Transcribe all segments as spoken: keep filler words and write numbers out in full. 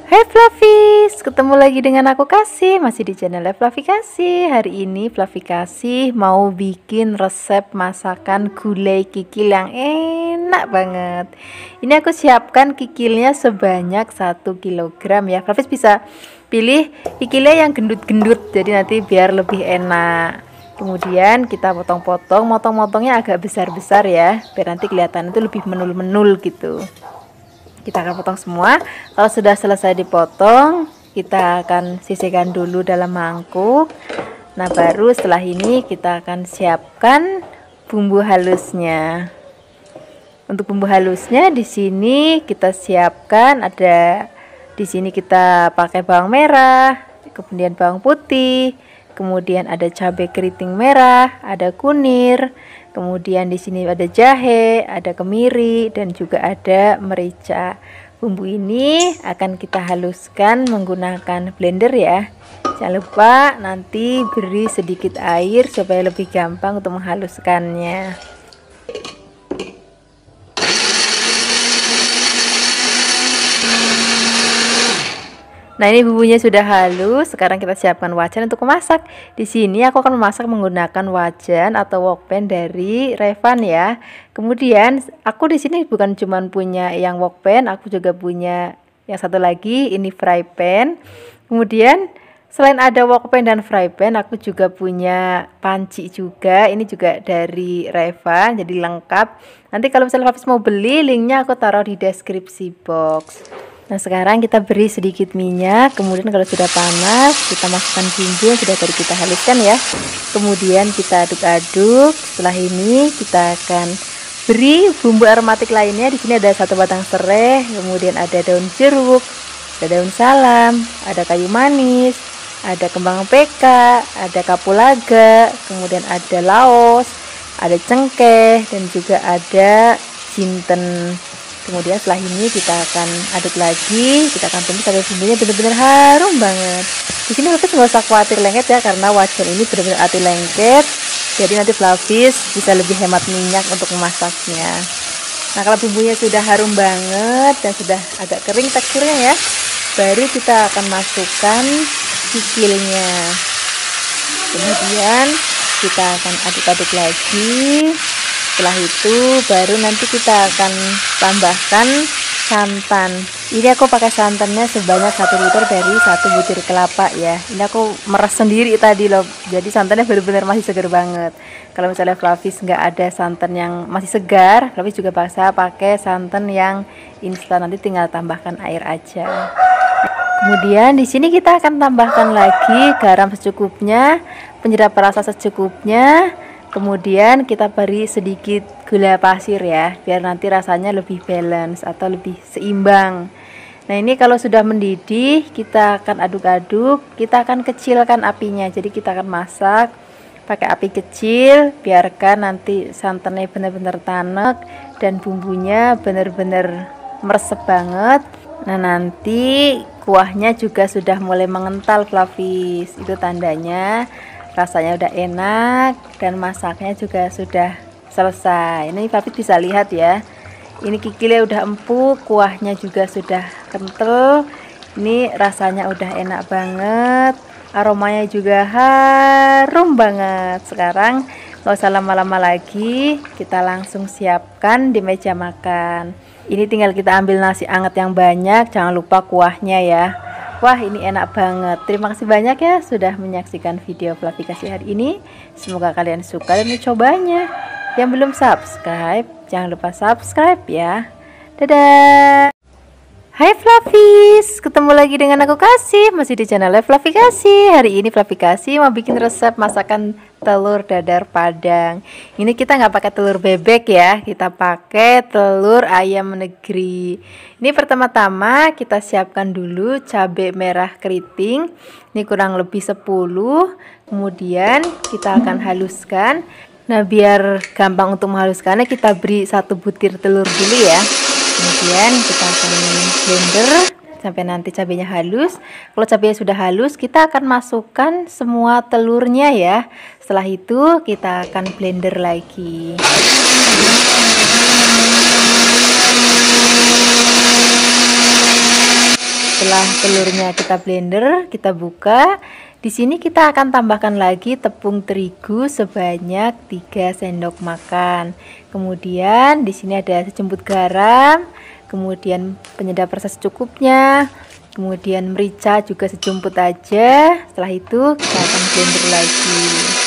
Hai Fluffies, ketemu lagi dengan aku Kasih, masih di channel Fluffy Kasih. Hari ini Fluffy Kasih mau bikin resep masakan gulai kikil yang enak banget. Ini aku siapkan kikilnya sebanyak satu kilogram ya. Fluffies bisa pilih kikilnya yang gendut-gendut, jadi nanti biar lebih enak. Kemudian kita potong-potong, motong-motongnya agak besar-besar ya, biar nanti kelihatan itu lebih menul-menul gitu. Kita akan potong semua. Kalau sudah selesai dipotong, kita akan sisihkan dulu dalam mangkuk. Nah, baru setelah ini kita akan siapkan bumbu halusnya. Untuk bumbu halusnya di sini kita siapkan, ada di sini kita pakai bawang merah, kemudian bawang putih, kemudian ada cabai keriting merah, ada kunir. Kemudian di sini ada jahe, ada kemiri, dan juga ada merica. Bumbu ini akan kita haluskan menggunakan blender ya. Jangan lupa nanti beri sedikit air supaya lebih gampang untuk menghaluskannya. Nah, ini bumbunya sudah halus. Sekarang kita siapkan wajan untuk memasak. Di sini aku akan memasak menggunakan wajan atau wokpan dari Revan ya. Kemudian aku di sini bukan cuma punya yang wokpan, aku juga punya yang satu lagi, ini fry pan. Kemudian selain ada wokpan dan fry pan, aku juga punya panci juga. Ini juga dari Revan, jadi lengkap. Nanti kalau misalnya Hafiz mau beli, linknya aku taruh di deskripsi box. Nah, sekarang kita beri sedikit minyak, kemudian kalau sudah panas kita masukkan bumbu yang sudah tadi kita haluskan ya. Kemudian kita aduk-aduk. Setelah ini kita akan beri bumbu aromatik lainnya. Di sini ada satu batang serai, kemudian ada daun jeruk, ada daun salam, ada kayu manis, ada kembang peka, ada kapulaga, kemudian ada laos, ada cengkeh, dan juga ada jinten. Kemudian setelah ini kita akan aduk lagi, kita akan tumis sampai bumbunya benar-benar harum banget. Di sini Fluffies nggak usah khawatir lengket ya, karena wajan ini benar-benar anti lengket. Jadi nanti Fluffies bisa lebih hemat minyak untuk memasaknya. Nah, kalau bumbunya sudah harum banget dan sudah agak kering teksturnya ya, baru kita akan masukkan kikilnya. Kemudian kita akan aduk-aduk lagi. Setelah itu baru nanti kita akan tambahkan santan. Ini aku pakai santannya sebanyak satu liter dari satu butir kelapa ya. Ini aku meres sendiri tadi loh, jadi santannya benar-benar masih segar banget. Kalau misalnya Fluffies nggak ada santan yang masih segar, Fluffies juga bisa pakai santan yang instan, nanti tinggal tambahkan air aja. Kemudian di sini kita akan tambahkan lagi garam secukupnya, penyedap rasa secukupnya. Kemudian kita beri sedikit gula pasir ya, biar nanti rasanya lebih balance atau lebih seimbang. Nah, ini kalau sudah mendidih, kita akan aduk-aduk, kita akan kecilkan apinya. Jadi kita akan masak pakai api kecil, biarkan nanti santannya benar-benar tanek dan bumbunya benar-benar meresep banget. Nah, nanti kuahnya juga sudah mulai mengental Fluffies. Itu tandanya rasanya udah enak dan masaknya juga sudah selesai. Ini Fluffies bisa lihat ya, ini kikilnya udah empuk, kuahnya juga sudah kental. Ini rasanya udah enak banget, aromanya juga harum banget. Sekarang nggak usah lama-lama lagi, kita langsung siapkan di meja makan. Ini tinggal kita ambil nasi anget yang banyak, jangan lupa kuahnya ya. Wah, ini enak banget. Terima kasih banyak ya sudah menyaksikan video Fluffy Kasih hari ini. Semoga kalian suka dan mencobanya. Yang belum subscribe, jangan lupa subscribe ya. Dadah. Hai Fluffies, ketemu lagi dengan aku Kasih, masih di channel Fluffy Kasih. Hari ini Fluffy Kasih mau bikin resep masakan telur dadar Padang. Ini kita nggak pakai telur bebek ya, kita pakai telur ayam negeri. Ini pertama-tama kita siapkan dulu cabai merah keriting. Ini kurang lebih sepuluh. Kemudian kita akan haluskan. Nah, biar gampang untuk menghaluskannya, kita beri satu butir telur dulu ya. Kemudian kita akan blender sampai nanti cabenya halus. Kalau cabenya sudah halus, kita akan masukkan semua telurnya ya. Setelah itu kita akan blender lagi. setelah telurnya kita blender, kita buka. Di sini kita akan tambahkan lagi tepung terigu sebanyak tiga sendok makan. Kemudian di sini ada sejumput garam, kemudian penyedap rasa secukupnya, kemudian merica juga sejumput aja. Setelah itu kita akan blender lagi.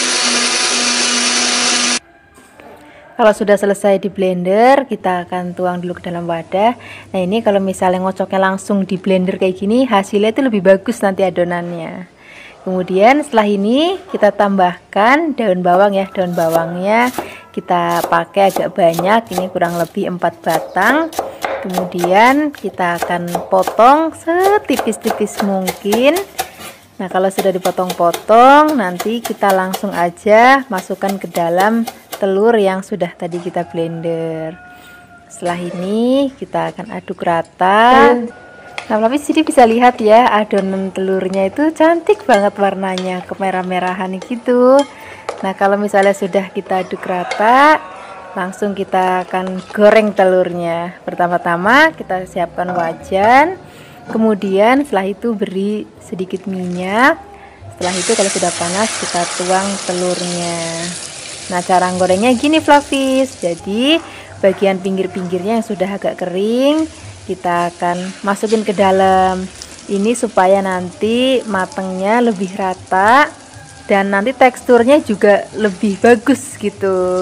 Kalau sudah selesai di blender, kita akan tuang dulu ke dalam wadah. Nah, ini kalau misalnya ngocoknya langsung di blender kayak gini, hasilnya itu lebih bagus nanti adonannya. Kemudian setelah ini kita tambahkan daun bawang ya. Daun bawangnya kita pakai agak banyak, ini kurang lebih empat batang. Kemudian kita akan potong setipis-tipis mungkin. Nah, kalau sudah dipotong-potong, nanti kita langsung aja masukkan ke dalam telur yang sudah tadi kita blender. Setelah ini kita akan aduk rata. Nah, tapi sini bisa lihat ya, adonan telurnya itu cantik banget warnanya, kemerah-merahan gitu. Nah, kalau misalnya sudah kita aduk rata, langsung kita akan goreng telurnya. Pertama-tama kita siapkan wajan, kemudian setelah itu beri sedikit minyak. Setelah itu kalau sudah panas kita tuang telurnya. Nah, cara gorengnya gini Fluffies. Jadi bagian pinggir-pinggirnya yang sudah agak kering kita akan masukin ke dalam. Ini supaya nanti matangnya lebih rata dan nanti teksturnya juga lebih bagus gitu.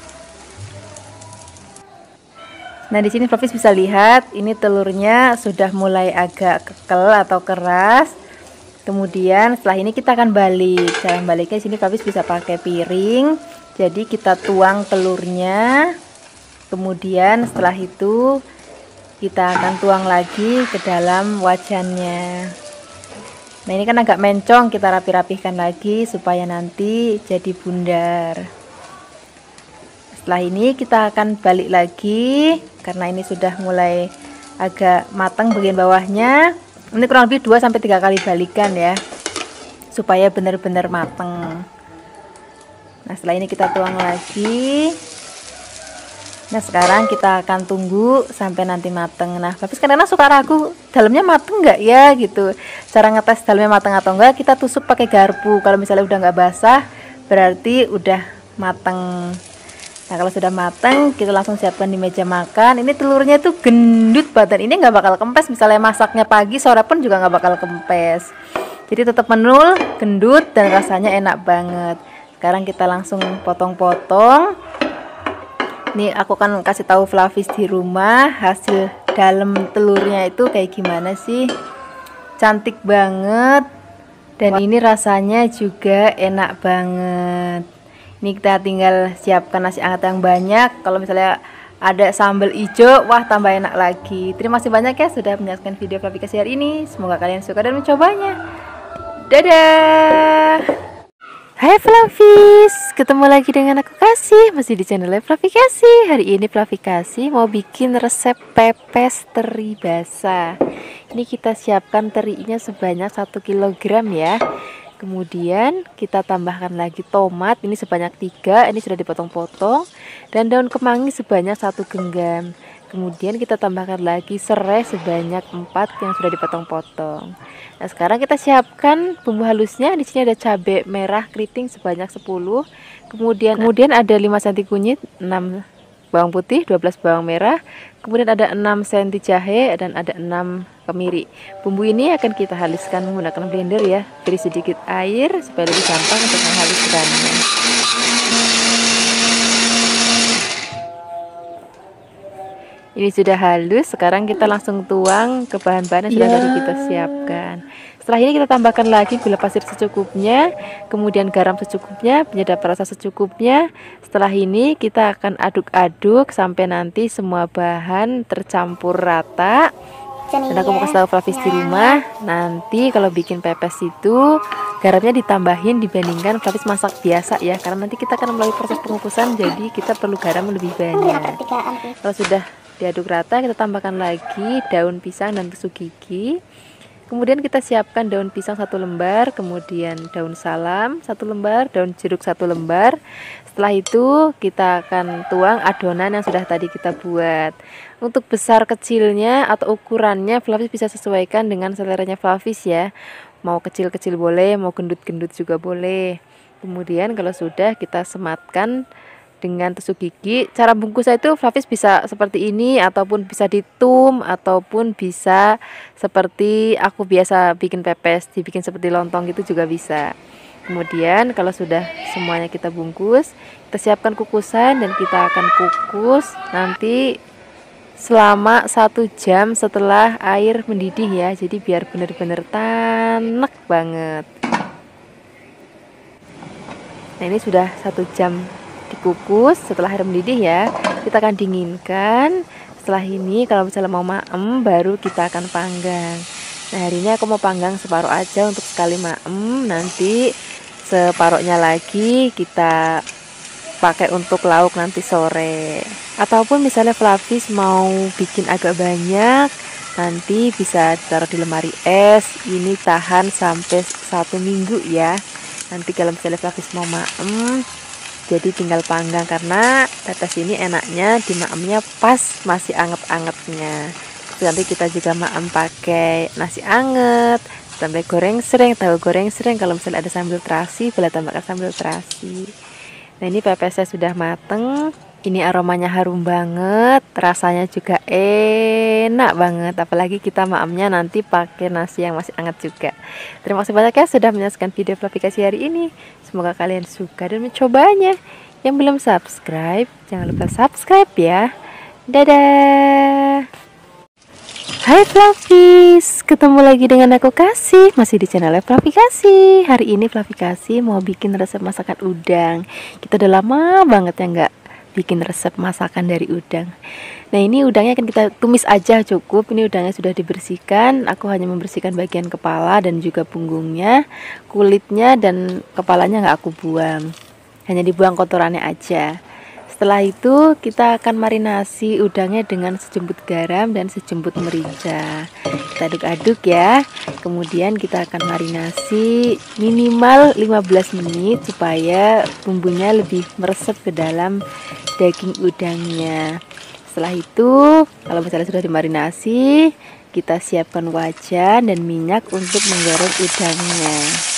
Nah, di sini Fluffies bisa lihat ini telurnya sudah mulai agak kekel atau keras. Kemudian setelah ini kita akan balik. Cara baliknya di sini Fluffies bisa pakai piring. Jadi kita tuang telurnya, kemudian setelah itu kita akan tuang lagi ke dalam wajannya. Nah, ini kan agak mencong, kita rapi-rapihkan lagi supaya nanti jadi bundar. Setelah ini kita akan balik lagi, karena ini sudah mulai agak matang bagian bawahnya. Ini kurang lebih dua sampai tiga kali balikan ya, supaya benar-benar matang. Nah, setelah ini kita tuang lagi. Nah, sekarang kita akan tunggu sampai nanti mateng. Nah, tapi karena suka ragu dalamnya mateng nggak ya gitu. Cara ngetes dalamnya mateng atau enggak, kita tusuk pakai garpu. Kalau misalnya udah nggak basah, berarti udah mateng. Nah, kalau sudah mateng, kita langsung siapkan di meja makan. Ini telurnya tuh gendut banget. Ini nggak bakal kempes. Misalnya masaknya pagi, sore pun juga nggak bakal kempes. Jadi tetap menul, gendut, dan rasanya enak banget. Sekarang kita langsung potong-potong. Nih aku kan kasih tahu Fluffies di rumah hasil dalam telurnya itu kayak gimana sih. Cantik banget. Dan ini rasanya juga enak banget. Ini kita tinggal siapkan nasi hangat yang banyak. Kalau misalnya ada sambal hijau, wah tambah enak lagi. Terima kasih banyak ya sudah menyaksikan video Fluffies hari ini. Semoga kalian suka dan mencobanya. Dadah. Hai Fluffies, ketemu lagi dengan aku Kasih, masih di channel Fluffy Kasih. Hari ini Fluffy Kasih mau bikin resep pepes teri basah. Ini kita siapkan terinya sebanyak satu kilogram ya. Kemudian kita tambahkan lagi tomat, ini sebanyak tiga, ini sudah dipotong-potong. Dan daun kemangi sebanyak satu genggam. Kemudian kita tambahkan lagi serai sebanyak empat yang sudah dipotong-potong. Nah, sekarang kita siapkan bumbu halusnya. Di sini ada cabai merah keriting sebanyak sepuluh. Kemudian kemudian ada lima sentimeter kunyit, enam bawang putih, dua belas bawang merah. Kemudian ada enam sentimeter jahe dan ada enam kemiri. Bumbu ini akan kita haluskan menggunakan blender ya. Beri sedikit air supaya lebih gampang untuk menghaluskannya. Ini sudah halus, sekarang kita langsung tuang ke bahan-bahan yang sudah yeah. tadi kita siapkan. Setelah ini kita tambahkan lagi gula pasir secukupnya, kemudian garam secukupnya, penyedap rasa secukupnya. Setelah ini kita akan aduk-aduk sampai nanti semua bahan tercampur rata. Dan aku mau kasih tahu Fluffies di rumah, nanti kalau bikin pepes itu garamnya ditambahin dibandingkan Fluffies masak biasa ya, karena nanti kita akan melalui proses pengukusan, jadi kita perlu garam lebih banyak. Kalau sudah diaduk rata, kita tambahkan lagi daun pisang dan tusuk gigi. Kemudian kita siapkan daun pisang satu lembar, kemudian daun salam satu lembar, daun jeruk satu lembar. Setelah itu kita akan tuang adonan yang sudah tadi kita buat. Untuk besar kecilnya atau ukurannya Flavis bisa sesuaikan dengan seleranya Flavis ya. Mau kecil-kecil boleh, mau gendut-gendut juga boleh. Kemudian kalau sudah kita sematkan dengan tusuk gigi. Cara bungkusnya itu Flavis bisa seperti ini, ataupun bisa ditum, ataupun bisa seperti aku biasa bikin pepes, dibikin seperti lontong gitu juga bisa. Kemudian kalau sudah semuanya kita bungkus, kita siapkan kukusan dan kita akan kukus nanti selama satu jam setelah air mendidih ya. Jadi biar benar-benar tanek banget. Nah ini sudah satu jam dikukus. Setelah air mendidih ya, kita akan dinginkan. Setelah ini kalau misalnya mau maem, baru kita akan panggang. Nah hari ini aku mau panggang separuh aja untuk sekali maem. Nanti separuhnya lagi kita pakai untuk lauk nanti sore. Ataupun misalnya Flavis mau bikin agak banyak, nanti bisa taruh di lemari es. Ini tahan sampai satu minggu ya. Nanti kalau misalnya Flavis mau maem, jadi tinggal panggang, karena pepes ini enaknya di maemnya pas masih anget-angetnya. Nanti kita juga maem pakai nasi anget, sampai goreng sering, tahu goreng sering. Kalau misalnya ada sambal terasi, boleh tambahkan sambal terasi. Nah ini pepesnya sudah mateng. Ini aromanya harum banget, rasanya juga enak banget. Apalagi kita maemnya nanti pakai nasi yang masih hangat juga. Terima kasih banyak ya sudah menyaksikan video aplikasi hari ini. Semoga kalian suka dan mencobanya. Yang belum subscribe, jangan lupa subscribe ya. Dadah. Hai Flavis, ketemu lagi dengan aku Kasih, masih di channel Flavi Kasih. Hari ini Flavi Kasih mau bikin resep masakan udang. Kita udah lama banget ya nggak bikin resep masakan dari udang. Nah ini udangnya akan kita tumis aja cukup. Ini udangnya sudah dibersihkan. Aku hanya membersihkan bagian kepala dan juga punggungnya, kulitnya dan kepalanya nggak aku buang, hanya dibuang kotorannya aja. Setelah itu kita akan marinasi udangnya dengan sejumput garam dan sejumput merica. Kita aduk-aduk ya. Kemudian kita akan marinasi minimal lima belas menit supaya bumbunya lebih meresap ke dalam daging udangnya. Setelah itu kalau misalnya sudah dimarinasi, kita siapkan wajan dan minyak untuk menggoreng udangnya.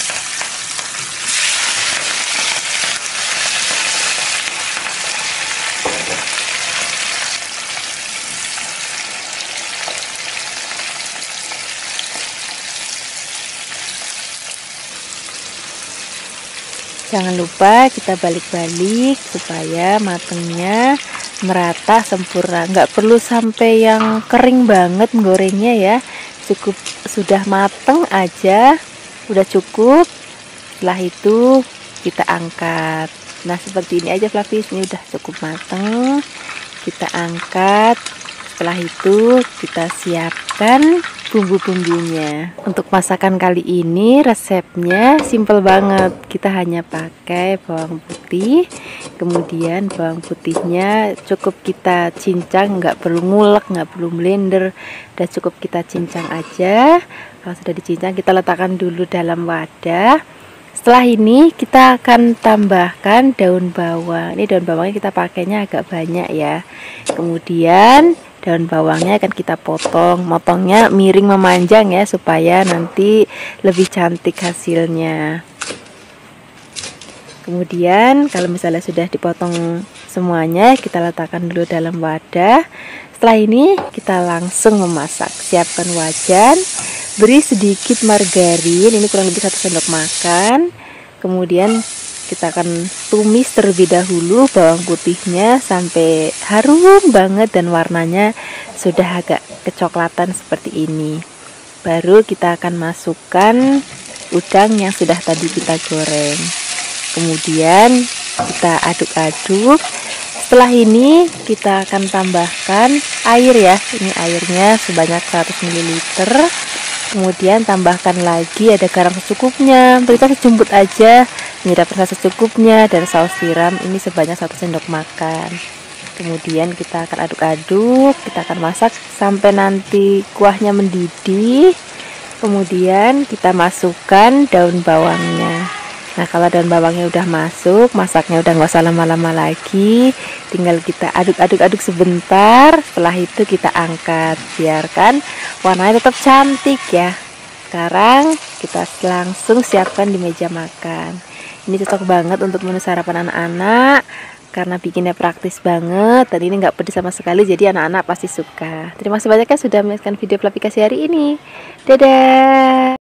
Jangan lupa kita balik-balik supaya matengnya merata sempurna. Nggak perlu sampai yang kering banget gorengnya ya. Cukup sudah mateng aja, udah cukup. Setelah itu kita angkat. Nah seperti ini aja Flavis, ini udah cukup mateng. Kita angkat. Setelah itu kita siapkan bumbu-bumbunya. Untuk masakan kali ini resepnya simple banget. Kita hanya pakai bawang putih, kemudian bawang putihnya cukup kita cincang, nggak perlu ngulek, nggak perlu blender, udah cukup kita cincang aja. Kalau sudah dicincang kita letakkan dulu dalam wadah. Setelah ini kita akan tambahkan daun bawang. Ini daun bawangnya kita pakainya agak banyak ya. Kemudian daun bawangnya akan kita potong, motongnya miring memanjang ya, supaya nanti lebih cantik hasilnya. Kemudian kalau misalnya sudah dipotong semuanya, kita letakkan dulu dalam wadah. Setelah ini kita langsung memasak. Siapkan wajan, beri sedikit margarin, ini kurang lebih satu sendok makan. Kemudian kita akan tumis terlebih dahulu bawang putihnya sampai harum banget dan warnanya sudah agak kecoklatan seperti ini. Baru kita akan masukkan udang yang sudah tadi kita goreng. Kemudian kita aduk-aduk. Setelah ini kita akan tambahkan air ya. Ini airnya sebanyak seratus mililiter. Kemudian tambahkan lagi ada garam secukupnya, kita sejumput aja, penyedap rasa secukupnya, dan saus tiram ini sebanyak satu sendok makan. Kemudian kita akan aduk-aduk, kita akan masak sampai nanti kuahnya mendidih. Kemudian kita masukkan daun bawangnya. Nah, kalau daun bawangnya udah masuk, masaknya udah nggak usah lama-lama lagi. Tinggal kita aduk-aduk-aduk sebentar. Setelah itu kita angkat. Biarkan warnanya tetap cantik ya. Sekarang kita langsung siapkan di meja makan. Ini cocok banget untuk menu sarapan anak-anak karena bikinnya praktis banget dan ini nggak pedes sama sekali, jadi anak-anak pasti suka. Terima kasih banyak ya sudah menyaksikan video aplikasi hari ini. Dadah.